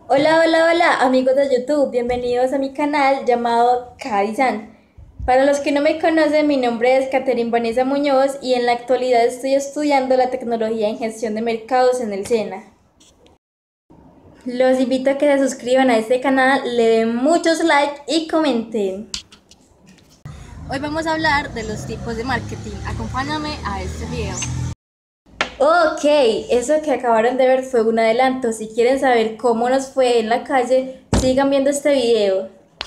Hola, hola, hola, amigos de YouTube, bienvenidos a mi canal llamado Kaizen. Para los que no me conocen, mi nombre es Catherine Vanessa Muñoz y en la actualidad estoy estudiando la tecnología en gestión de mercados en el SENA. Los invito a que se suscriban a este canal, le den muchos likes y comenten. Hoy vamos a hablar de los tipos de marketing. Acompáñame a este video. Ok, eso que acabaron de ver fue un adelanto. Si quieren saber cómo nos fue en la calle, sigan viendo este video.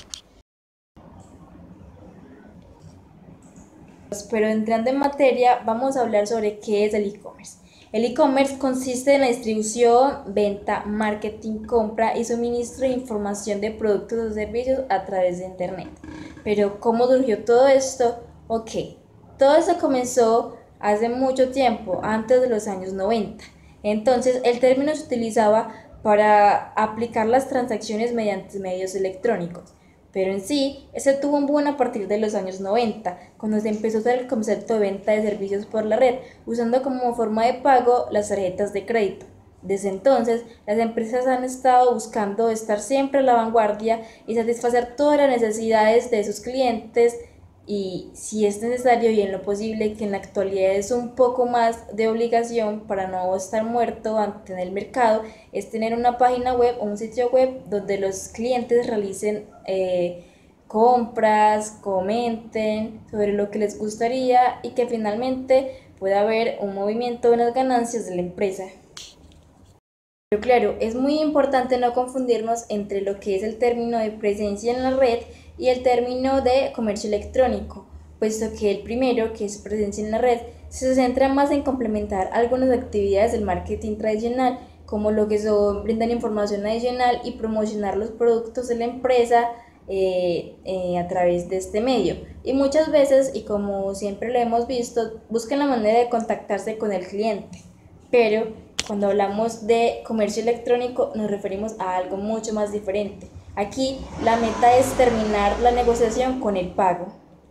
Pero entrando en materia, vamos a hablar sobre qué es el e-commerce. El e-commerce consiste en la distribución, venta, marketing, compra y suministro de información de productos o servicios a través de Internet. Pero, ¿cómo surgió todo esto? Ok, todo esto comenzó hace mucho tiempo, antes de los años 90. Entonces, el término se utilizaba para aplicar las transacciones mediante medios electrónicos. Pero en sí, ese tuvo un boom a partir de los años 90, cuando se empezó a usar el concepto de venta de servicios por la red, usando como forma de pago las tarjetas de crédito. Desde entonces, las empresas han estado buscando estar siempre a la vanguardia y satisfacer todas las necesidades de sus clientes y, si es necesario y en lo posible, que en la actualidad es un poco más de obligación para no estar muerto ante el mercado, es tener una página web o un sitio web donde los clientes realicen compras, comenten sobre lo que les gustaría y que finalmente pueda haber un movimiento en las ganancias de la empresa. Pero claro, es muy importante no confundirnos entre lo que es el término de presencia en la red y el término de comercio electrónico, puesto que el primero, que es presencia en la red, se centra más en complementar algunas actividades del marketing tradicional, como lo que son brindar información adicional y promocionar los productos de la empresa a través de este medio. Y muchas veces, y como siempre lo hemos visto, buscan la manera de contactarse con el cliente. Pero cuando hablamos de comercio electrónico nos referimos a algo mucho más diferente. Aquí la meta es terminar la negociación con el pago.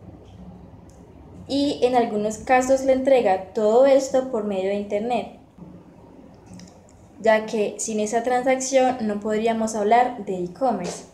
Y en algunos casos la entrega, todo esto por medio de internet, ya que sin esa transacción no podríamos hablar de e-commerce.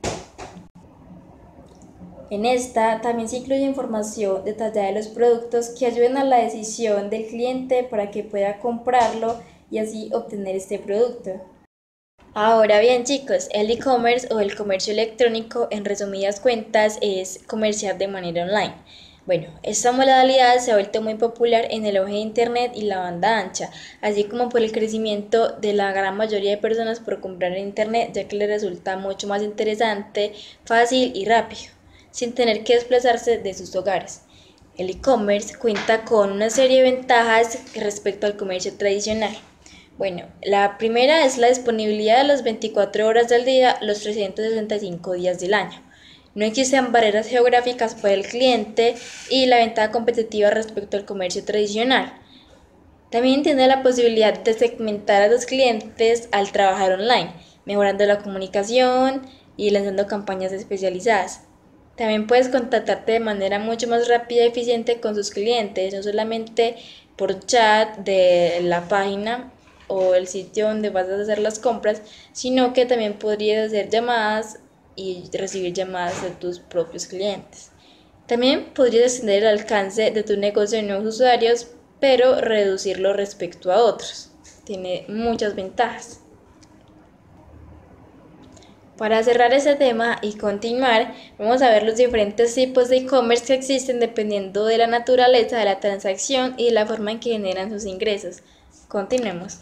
En esta también se incluye información detallada de los productos que ayuden a la decisión del cliente para que pueda comprarlo y así obtener este producto. Ahora bien, chicos, el e-commerce o el comercio electrónico, en resumidas cuentas, es comerciar de manera online. Bueno, esta modalidad se ha vuelto muy popular en el auge de Internet y la banda ancha, así como por el crecimiento de la gran mayoría de personas por comprar en Internet, ya que les resulta mucho más interesante, fácil y rápido, sin tener que desplazarse de sus hogares. El e-commerce cuenta con una serie de ventajas respecto al comercio tradicional. Bueno, la primera es la disponibilidad de las 24 horas del día, los 365 días del año. No existen barreras geográficas para el cliente y la ventaja competitiva respecto al comercio tradicional. También tiene la posibilidad de segmentar a los clientes al trabajar online, mejorando la comunicación y lanzando campañas especializadas. También puedes contactarte de manera mucho más rápida y eficiente con sus clientes, no solamente por chat de la página o el sitio donde vas a hacer las compras, sino que también podrías hacer llamadas y recibir llamadas de tus propios clientes. También podrías extender el alcance de tu negocio a nuevos usuarios, pero reducirlo respecto a otros. Tiene muchas ventajas. Para cerrar este tema y continuar, vamos a ver los diferentes tipos de e-commerce que existen dependiendo de la naturaleza de la transacción y de la forma en que generan sus ingresos. Continuemos.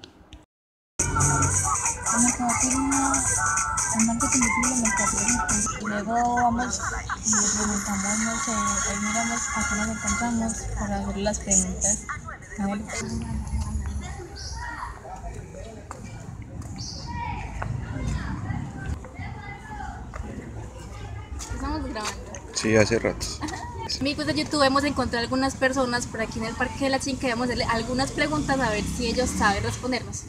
Vamos a hacer un marketing de mercadeo y luego vamos y le preguntamos, no sé, ahí miramos a qué nos encontramos para hacer las preguntas. Estamos grabando. Sí, hace rato. Amigos de YouTube, hemos encontrado algunas personas por aquí en el Parque de la Chinca y vamos a hacerle algunas preguntas a ver si ellos saben respondernos.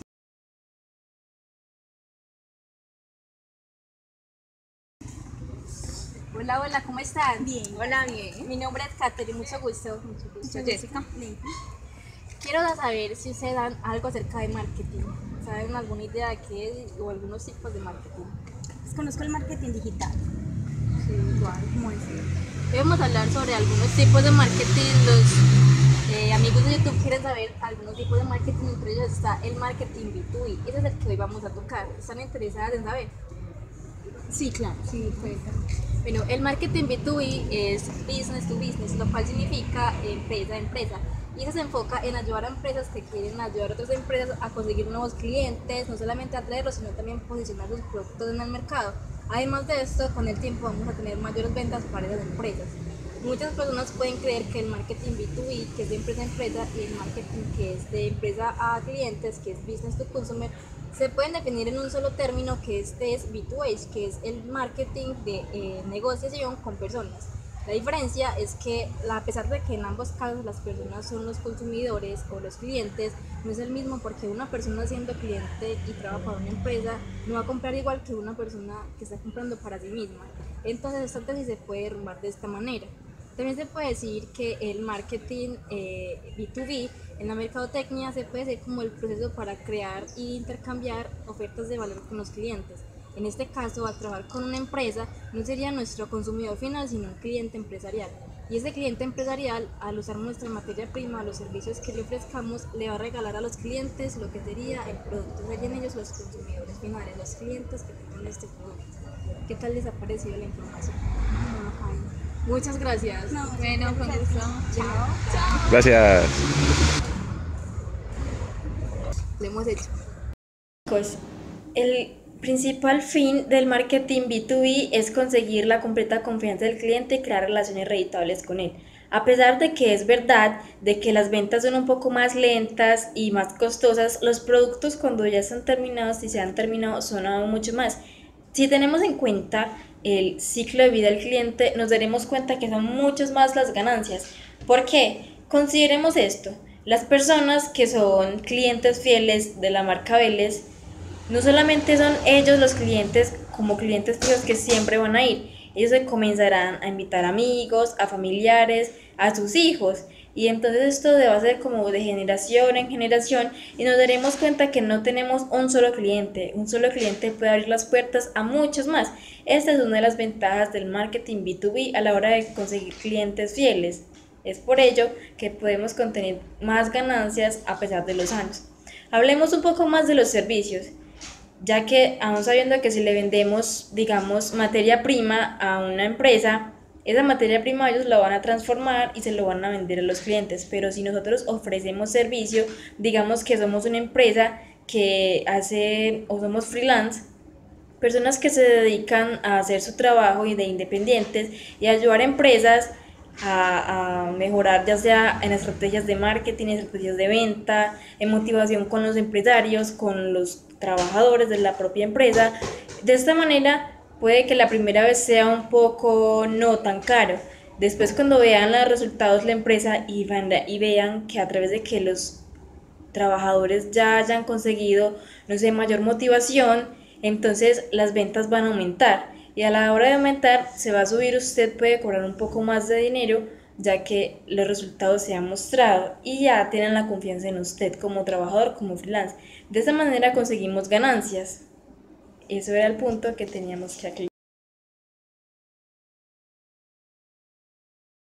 Hola, hola, ¿cómo están? Bien, hola, bien. Mi nombre es Katherine, mucho gusto. Mucho Jessica. Quiero saber si ustedes dan algo acerca de marketing. ¿saben alguna idea de qué es o algunos tipos de marketing? Pues conozco el marketing digital. Sí, igual, como decir. Hoy vamos a hablar sobre algunos tipos de marketing. Los amigos de YouTube quieren saber algunos tipos de marketing, entre ellos está el marketing B2B. Ese es el que hoy vamos a tocar. ¿Están interesadas en saber? Sí, claro, sí, puede ser. Bueno, el marketing B2B es business to business, lo cual significa empresa a empresa. Y eso se enfoca en ayudar a empresas que quieren ayudar a otras empresas a conseguir nuevos clientes, no solamente atraerlos, sino también posicionar sus productos en el mercado. Además de esto, con el tiempo vamos a tener mayores ventas para esas empresas. Muchas personas pueden creer que el marketing B2B, que es de empresa a empresa, y el marketing que es de empresa a clientes, que es business to consumer, se pueden definir en un solo término, que este es B2H, que es el marketing de negociación con personas. La diferencia es que, a pesar de que en ambos casos las personas son los consumidores o los clientes, no es el mismo, porque una persona siendo cliente y trabaja para una empresa no va a comprar igual que una persona que está comprando para sí misma. Entonces esta tesis se puede derrumbar de esta manera. También se puede decir que el marketing B2B en la mercadotecnia se puede decir como el proceso para crear e intercambiar ofertas de valor con los clientes. En este caso, al trabajar con una empresa, no sería nuestro consumidor final, sino un cliente empresarial. Y ese cliente empresarial, al usar nuestra materia prima, los servicios que le ofrezcamos, le va a regalar a los clientes lo que sería el producto. Serían ellos los consumidores finales, los clientes que tengan este producto. ¿Qué tal les ha parecido la información? Muchas gracias. No, bueno, con gracias. gusto. Chao. Chao. Gracias. Lo hemos hecho. El principal fin del marketing B2B es conseguir la completa confianza del cliente y crear relaciones reditables con él. A pesar de que es verdad de que las ventas son un poco más lentas y más costosas, los productos cuando ya están terminados y se han terminado son aún mucho más. Si tenemos en cuenta el ciclo de vida del cliente, nos daremos cuenta que son muchas más las ganancias. ¿Por qué? Consideremos esto. Las personas que son clientes fieles de la marca Vélez, no solamente son ellos los clientes como clientes fijos que siempre van a ir, ellos se comenzarán a invitar amigos, a familiares, a sus hijos, y entonces esto va a ser como de generación en generación y nos daremos cuenta que no tenemos un solo cliente puede abrir las puertas a muchos más. Esta es una de las ventajas del marketing B2B a la hora de conseguir clientes fieles. Es por ello que podemos contener más ganancias a pesar de los años. Hablemos un poco más de los servicios, ya que aún sabiendo que si le vendemos, digamos, materia prima a una empresa, esa materia prima ellos la van a transformar y se lo van a vender a los clientes, pero si nosotros ofrecemos servicio, digamos que somos una empresa que hace o somos freelance, personas que se dedican a hacer su trabajo y de independientes y a ayudar a empresas a mejorar ya sea en estrategias de marketing, estrategias de venta, en motivación con los empresarios, con los trabajadores de la propia empresa. De esta manera puede que la primera vez sea un poco no tan caro. Después cuando vean los resultados de la empresa y vean que a través de que los trabajadores ya hayan conseguido, no sé, mayor motivación, entonces las ventas van a aumentar. Y a la hora de aumentar se va a subir, usted puede cobrar un poco más de dinero ya que los resultados se han mostrado y ya tienen la confianza en usted como trabajador, como freelance. De esa manera conseguimos ganancias. Eso era el punto que teníamos que aclarar.